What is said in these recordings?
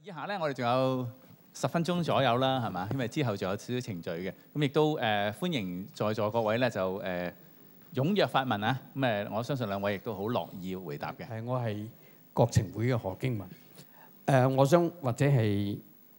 以下咧，我哋仲有10分鐘左右啦，係嘛？因為之後仲有少少程序嘅，咁亦都歡迎在座各位咧就踴躍發問啊！咁我相信兩位亦都好樂意回答嘅。 我係國情會嘅何經文。我想或者係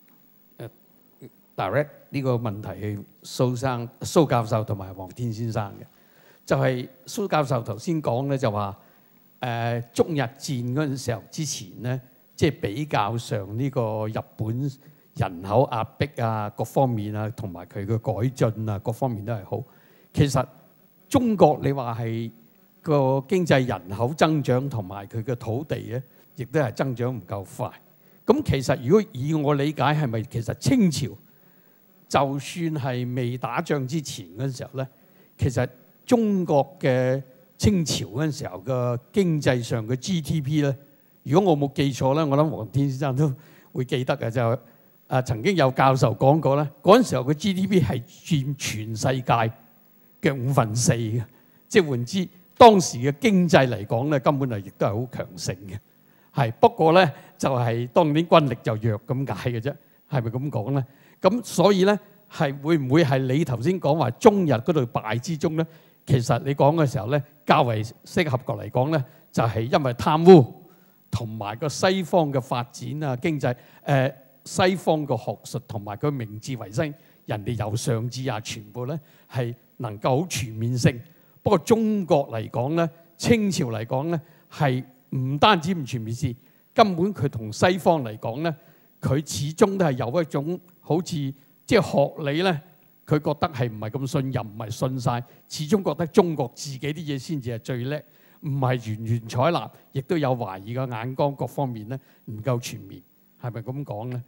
direct 呢個問題去蘇教授同埋黃天先生嘅，就係蘇教授頭先講咧就話中日戰嗰陣時候之前咧，即係比較上呢個日本人口壓迫啊，各方面啊，同埋佢嘅改進啊，各方面都係好。其實中國你話係個經濟人口增長同埋佢嘅土地咧，亦都係增長唔夠快。咁其實如果以我理解係咪其實清朝就算係未打仗之前嗰陣時候咧，其實中國嘅清朝嗰陣時候嘅經濟上嘅 GDP 咧，如果我冇記錯咧，我諗黃天先生都會記得嘅，就曾經有教授講過咧，嗰陣時候嘅 GDP 係佔全世界嘅4/5嘅，即係換之當時嘅經濟嚟講咧，根本係亦都係好強盛嘅。係不過咧，就係當年軍力就弱咁解嘅啫，係咪咁講咧？咁所以咧，係會唔會係你頭先講話中日嗰度敗之中咧？其實你講嘅時候咧，較為適合過嚟講咧，就係因為貪污同埋個西方嘅發展啊，經濟西方嘅學術同埋佢明治維新，人哋由上至下全部咧係能夠好全面性。不過中國嚟講咧，清朝嚟講咧係唔單止唔全面性，根本佢同西方嚟講咧，佢始終都係有一種好似即係學理咧，佢覺得係唔係咁信任，唔係信晒，始終覺得中國自己啲嘢先至係最叻，唔係完全採納，亦都有懷疑嘅眼光，各方面咧唔夠全面，係咪咁講咧？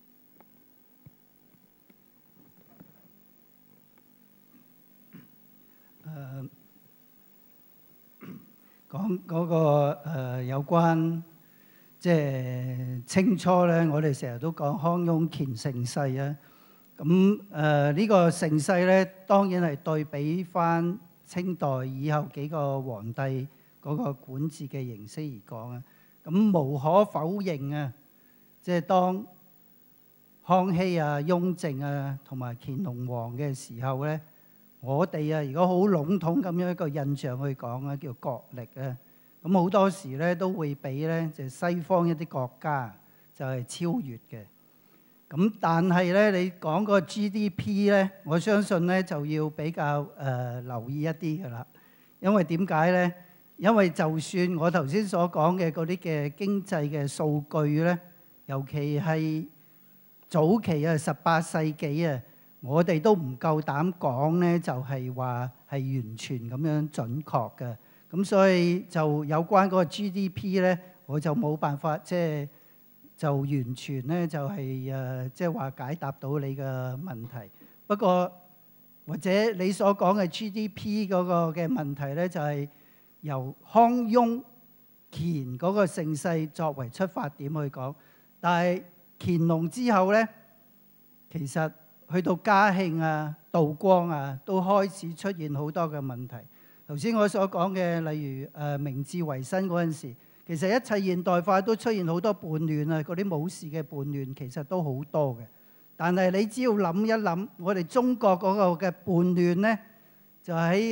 講嗰個有關即係清初咧，我哋成日都講康雍乾盛世啊。咁呢個盛世咧，當然係對比翻清代以後幾個皇帝嗰個管治嘅形式而講啊。咁無可否認啊，即係當康熙啊、雍正啊同埋乾隆皇嘅時候咧，我哋啊，如果好籠統咁樣一個印象去講啊，叫國力啊，咁好多時咧都會俾咧就西方一啲國家就係超越嘅。咁但係咧，你講個 GDP 咧，我相信咧就要比較留意一啲㗎啦。因為點解咧？因為就算我頭先所講嘅嗰啲嘅經濟嘅數據咧，尤其係早期啊18世紀啊，我哋都唔夠膽講咧，就係話係完全咁樣準確嘅。咁所以就有關嗰個 GDP 咧，我就冇辦法就完全咧就係即係話解答到你嘅問題。不過或者你所講嘅 GDP 嗰個嘅問題咧，就係由康雍乾嗰個盛世作為出發點去講。但係乾隆之後咧，其實去到嘉慶啊、道光啊，都開始出現好多嘅問題。頭先我所講嘅，例如明治維新嗰陣時，其實一切現代化都出現好多叛亂啊，嗰啲武士嘅叛亂其實都好多嘅。但係你只要諗一諗，我哋中國嗰個嘅叛亂呢，就喺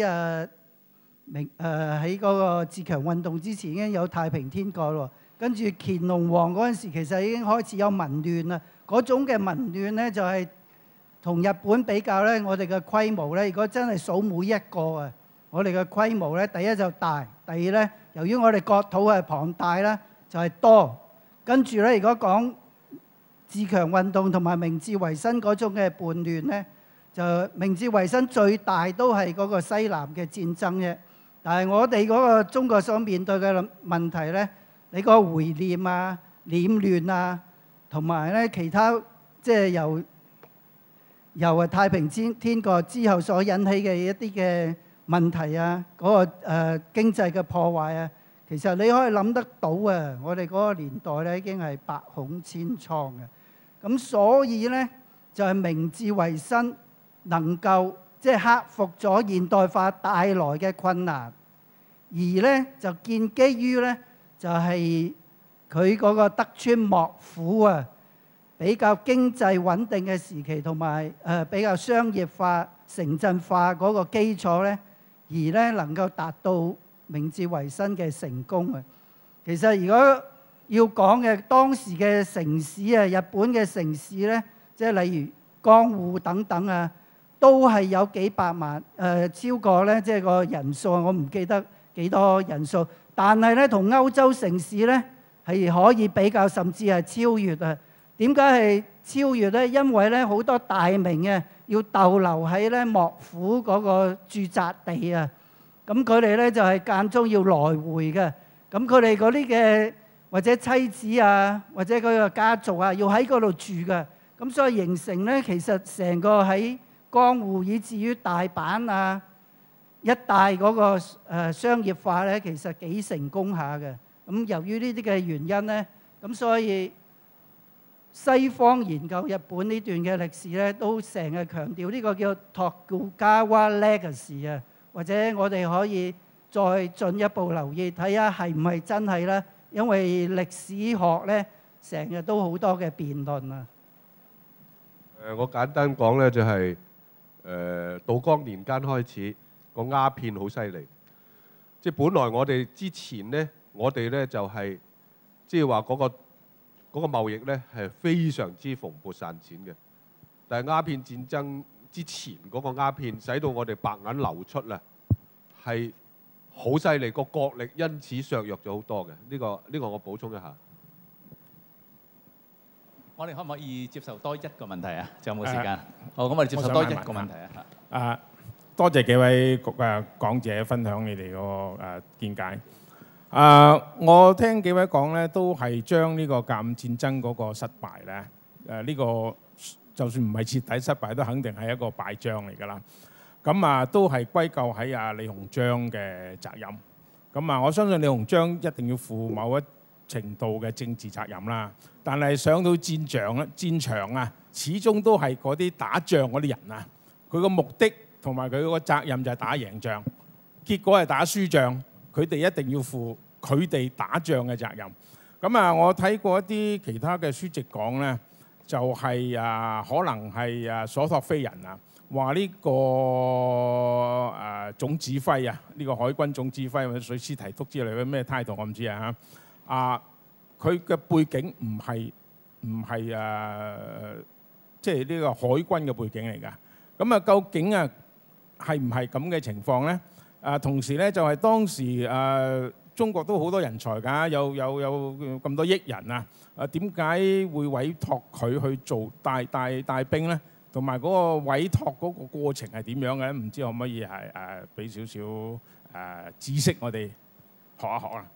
喺嗰個自強運動之前已經有太平天國咯。跟住乾隆皇嗰陣時，其實已經開始有民亂啦。嗰種嘅民亂呢，就係同日本比較呢，我哋嘅規模呢，如果真係數每一個啊，我哋嘅規模呢，第一就大，第二呢，由於我哋國土係龐大啦，就係多。跟住呢，如果講自強運動同埋明治維新嗰種嘅叛亂呢，就明治維新最大都係嗰個西南嘅戰爭啫。但係我哋嗰個中國所面對嘅問題呢，你個回念啊、斂亂啊，同埋呢其他即係由太平天國之後所引起嘅一啲嘅問題啊，嗰個經濟嘅破壞啊，其實你可以諗得到啊！我哋嗰個年代咧已經係百孔千瘡嘅，咁所以咧就係明治維新能夠即係克服咗現代化帶來嘅困難，而咧就建基於咧就係佢嗰個德川幕府啊比較經濟穩定嘅時期，同埋比較商業化、城鎮化嗰個基礎咧，而咧能夠達到明治維新嘅成功啊！其實如果要講嘅當時嘅城市啊，日本嘅城市咧，即係例如江戶等等啊，都係有幾百萬超過咧，即係個人數我唔記得幾多人數，但係咧同歐洲城市咧係可以比較，甚至係超越啊！點解係超越咧？因為咧好多大名啊要逗留喺咧幕府嗰個駐紮地啊，咁佢哋咧就係間中要來回嘅，咁佢哋嗰啲嘅或者妻子啊，或者佢個家族啊，要喺嗰度住嘅，咁所以形成咧其實成個喺江戶以至於大阪啊一帶嗰個商業化咧，其實幾成功下嘅。咁由於呢啲嘅原因咧，咁所以西方研究日本呢段嘅歷史咧，都成日強調呢個叫 Tokugawa Legacy 啊，或者我哋可以再進一步留意睇下係唔係真係咧？因為歷史學咧成日都好多嘅辯論啊。 我簡單講咧，就係道光年間開始個鴉片好犀利，即係本來我哋之前咧，我哋咧就係即係話嗰個貿易咧係非常之蓬勃賺錢嘅，但係鴉片戰爭之前嗰個鴉片使到我哋白銀流出啦，係好犀利，個國力因此削弱咗好多嘅。呢個我補充一下。 我哋可唔可以接受多一個問題啊？仲有冇時間？好，咁我哋接受多一個問題啊。 多謝幾位講者分享你哋個見解。我聽幾位講咧，都係將呢個甲午戰爭嗰個失敗咧，呢個就算唔係徹底失敗，都肯定係一個敗仗嚟㗎啦。咁都係歸咎喺李鴻章嘅責任。咁我相信李鴻章一定要負某一程度嘅政治責任啦。但係上到戰場啊，始終都係嗰啲打仗嗰啲人啊，佢個目的同埋佢個責任就係打贏仗，結果係打輸仗，佢哋一定要負佢哋打仗嘅責任。咁我睇過一啲其他嘅書籍講咧，就係可能係所託非人啊，話呢個總指揮啊，呢個海軍總指揮或者水師提督之類嘅咩態度我唔知啊嚇。佢嘅背景唔係即係呢個海軍嘅背景嚟㗎。咁究竟係唔係咁嘅情況咧？同時咧就係當時中國都好多人才㗎，有咁多億人啊！點解會委託佢去做帶兵咧？同埋嗰個委託嗰個過程係點樣嘅咧？唔知可唔可以係俾少少知識我哋學一學啊？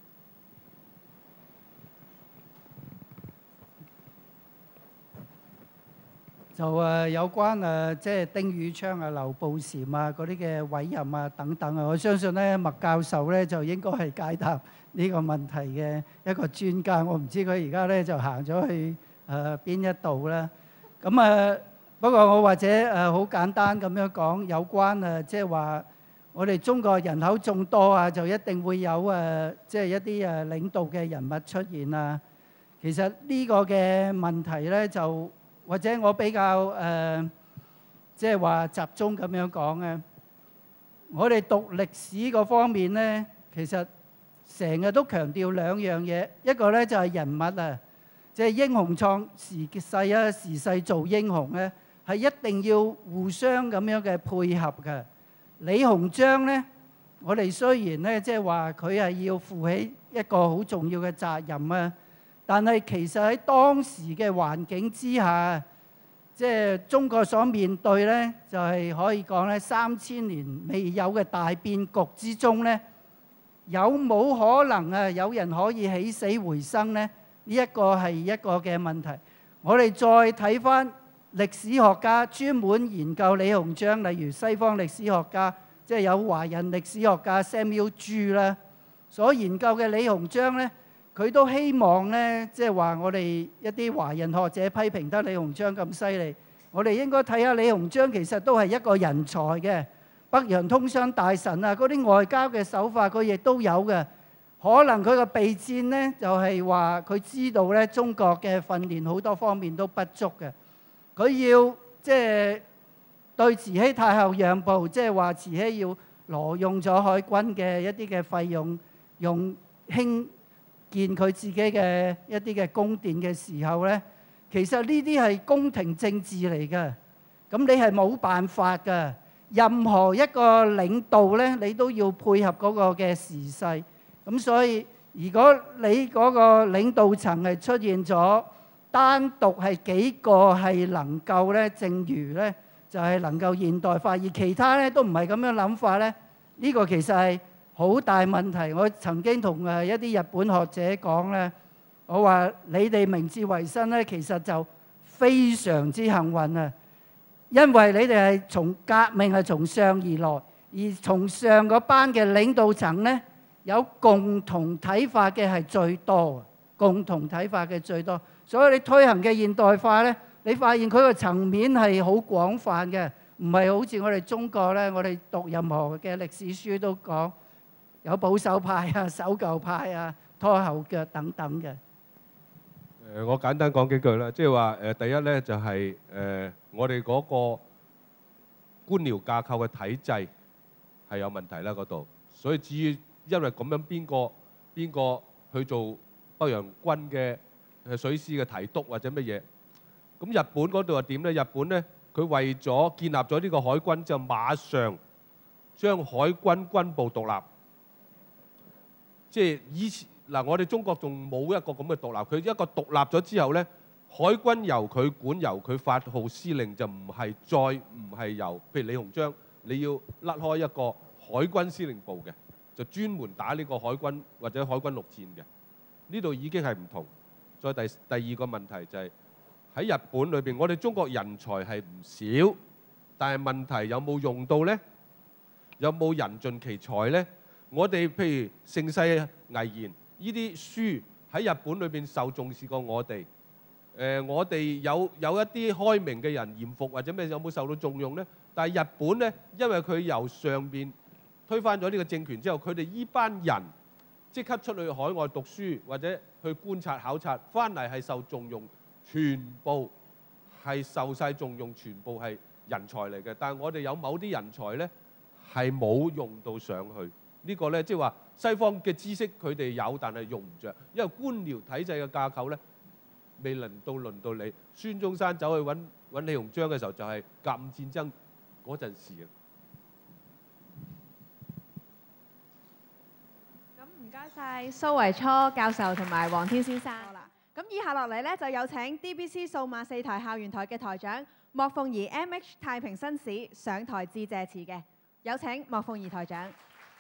就有關即係丁汝昌啊、劉步蟾啊嗰啲嘅委任啊等等啊，我相信咧麥教授咧就應該係解答呢個問題嘅一個專家。我唔知佢而家咧就行咗去邊一度啦。咁不過我或者好簡單咁樣講，有關即係話我哋中國人口眾多啊，就一定會有即係一啲領導嘅人物出現啊。其實呢個嘅問題咧就或者我比較即係話集中咁樣講啊，我哋讀歷史嗰方面咧，其實成日都強調兩樣嘢，一個咧就係人物啊，即係英雄創時勢啊，時勢造英雄咧，係一定要互相咁樣嘅配合嘅。李鴻章咧，我哋雖然咧即係話佢係要負起一個好重要嘅責任啊。但係其實喺當時嘅環境之下，即係中國所面對咧，就係可以講咧3000年未有嘅大變局之中咧，有冇可能有人可以起死回生咧？呢一個係一個嘅問題。我哋再睇翻歷史學家專門研究李鴻章，例如西方歷史學家，即係有華人歷史學家 Samuel Chu 啦，所研究嘅李鴻章咧。佢都希望咧，即係話我哋一啲華人學者批評得李鴻章咁犀利，我哋應該睇下李鴻章其實都係一個人才嘅，北洋通商大臣啊，嗰啲外交嘅手法佢亦都有嘅。 可能佢個備戰咧就係話佢知道咧中國嘅訓練好多方面都不足嘅，佢要即係對慈禧太后讓步，即係話慈禧要挪用咗海軍嘅一啲嘅費用，用興建佢自己嘅一啲嘅宮殿嘅時候咧，其實呢啲係宮廷政治嚟嘅，咁你係冇辦法㗎。任何一個領導咧，你都要配合嗰個嘅時勢。咁所以，如果你嗰個領導層係出現咗單獨係幾個係能夠咧，正如咧就係能夠現代化，而其他咧都唔係咁樣諗法咧，呢個其實係好大問題。我曾經同一啲日本學者講咧，我話你哋明治維新咧，其實就非常之幸運啊！因為你哋係從革命係從上而來，而從上嗰班嘅領導層咧，有共同睇法嘅係最多，共同睇法嘅最多。所以你推行嘅現代化咧，你發現佢個層面係好廣泛嘅，唔係好似我哋中國咧，我哋讀任何嘅歷史書都講有保守派啊、守舊派啊、拖後腳等等嘅。 我簡單講幾句啦，即係話第一咧就係我哋嗰個官僚架構嘅體制係有問題啦嗰度，所以至於因為咁樣邊個去做北洋軍嘅水師嘅提督或者乜嘢，咁日本嗰度係點咧？日本咧佢為咗建立咗呢個海軍，就馬上將海軍軍部獨立，即係以前。嗱，我哋中國仲冇一個咁嘅獨立，佢一個獨立咗之後咧，海軍由佢管，由佢發號施令，就唔係由譬如李鴻章，你要甩開一個海軍司令部嘅，就專門打呢個海軍或者海軍陸戰嘅。呢度已經係唔同。再第二個問題就係喺日本裏邊，我哋中國人才係唔少，但係問題有冇用到咧？有冇人盡其才咧？我哋譬如盛世危言。呢啲書喺日本裏邊受重視過我哋，我哋有一啲開明嘅人嚴復或者咩有冇受到重用呢？但係日本呢，因為佢由上邊推翻咗呢個政權之後，佢哋依班人即刻出去海外讀書或者去觀察考察，翻嚟係受重用，全部係受晒重用，全部係人才嚟嘅。但係我哋有某啲人才呢，係冇用到上去。呢個呢，即係話西方嘅知識佢哋有，但係用唔着，因為官僚體制嘅架構呢，未輪到你。孫中山走去揾李鴻章嘅時候，就係甲午戰爭嗰陣時啊。 咁唔該晒蘇維初教授同埋黃天先生。好啦，咁以下落嚟呢，就有請 DBC 數碼4台校園台嘅台長莫鳳儀 MH 太平紳士上台致謝詞嘅，有請莫鳳儀台長。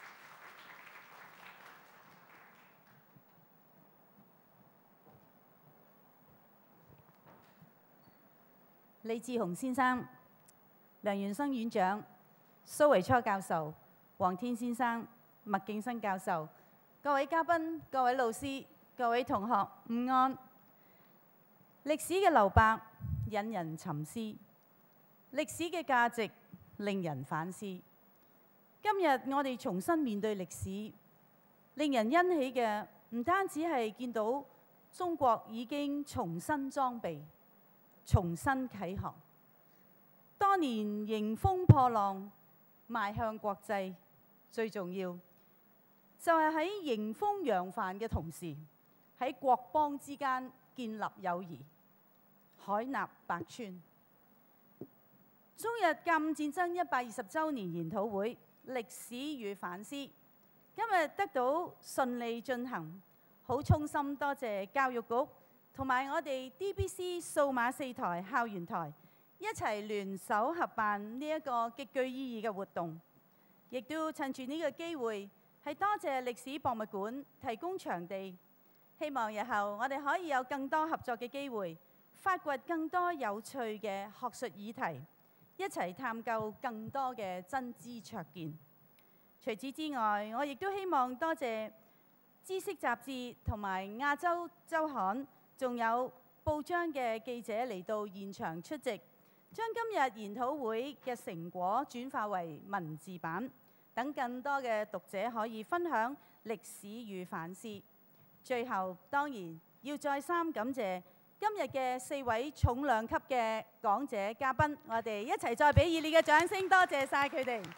李志雄先生、梁元生院長、蘇維初教授、黃天先生、麥敬生教授、各位嘉賓、各位老師、各位同學，午安。歷史嘅留白引人沉思，歷史嘅價值令人反思。今日我哋重新面對歷史，令人欣喜嘅唔單止係見到中國已經重新裝備、重新啟航，多年迎風破浪，邁向國際，最重要就係喺迎風揚帆嘅同時，喺國邦之間建立友誼，海納百川。中日甲午戰爭120週年研討會歷史與反思，今日得到順利進行，好衷心多謝教育局同埋我哋 DBC 數碼4台校園台一齊聯手合辦呢一個極具意義嘅活動，亦都趁住呢個機會係多謝歷史博物館提供場地，希望日後我哋可以有更多合作嘅機會，發掘更多有趣嘅學術議題，一齊探究更多嘅真知灼見。除此之外，我亦都希望多謝知識雜誌同埋亞洲週刊，仲有報章嘅記者嚟到現場出席，將今日研討會嘅成果轉化為文字版，等更多嘅讀者可以分享歷史與反思。最後當然要再三感謝今日嘅4位重量級嘅講者嘉賓，我哋一齊再俾熱烈嘅掌聲，多謝晒佢哋。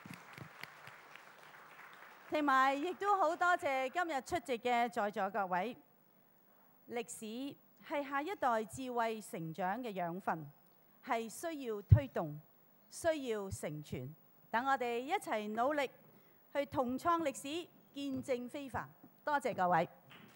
同埋亦都好多謝今日出席嘅在座各位。歷史係下一代智慧成長嘅養分，係需要推動、需要承傳。等我哋一齊努力去同創歷史，見證非凡。多謝各位。